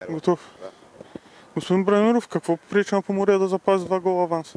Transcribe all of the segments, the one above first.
Готов. Господин Бранимиров, какво попречи на Поморие да запази 2 гола аванса?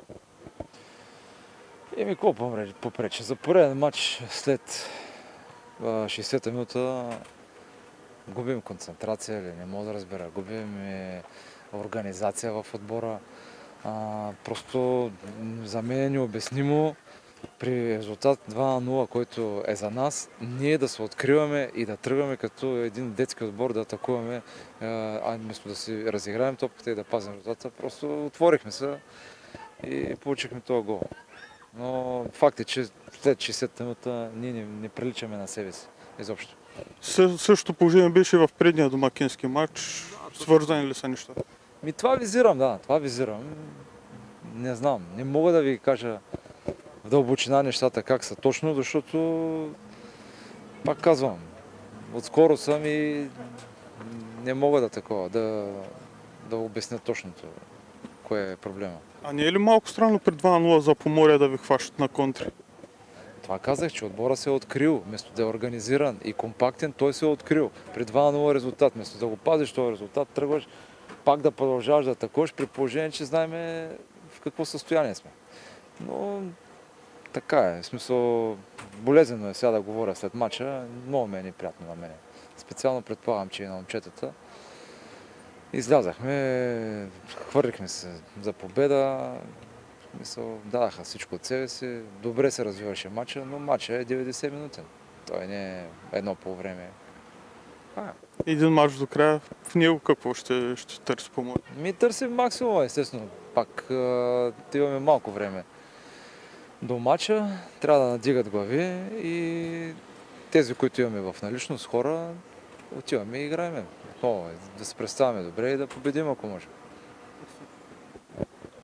Какво попречи? За пореден матч след 60-та минута губим концентрация или не мога да разбера. Губим организация в отбора. Просто за мен е необяснимо при резултат 2-0, който е за нас, ние да се откриваме и да тръгваме като един детски отбор да атакуваме, вместо да си разиграем топката и да пазим резултата. Просто отворихме се и получихме този гол. Но факт е, че след 60-та минута ние не приличаме на себе си изобщо. Същото положение беше в предния домакински матч. Свързани ли са нещата? Това визирам, да, това визирам. Не знам, не мога да ви кажа в дълбочина нещата как са точно, защото пак казвам, отскоро съм и не мога да обясня точното кое е проблема. А не е ли малко странно при 2-0 за Поморие да ви хващат на контри? Това казах, че отбора се е открил, вместо да е организиран и компактен, той се е открил. При 2-0 резултат, вместо да го пазиш този резултат, тръгваш пак да продължаваш да атакуваш, при положение, че знаем в какво състояние сме. Но така е, в смисъл болезнено е сега да говоря след мача, много ми е неприятно на мене. Специално предполагам, че и на момчетата. Излязахме, хвърлихме се за победа, дадаха всичко от себе си, добре се развиваше матча, но матча е 90 минутен. Той не е едно по време. Един матч до края, в него какво ще търси Поморие? Търсим максимум, естествено. Пак имаме малко време до матча, трябва да надигат глави и тези, които имаме в наличност хора, отиваме и играем. Да се представяме добре и да победим, ако може.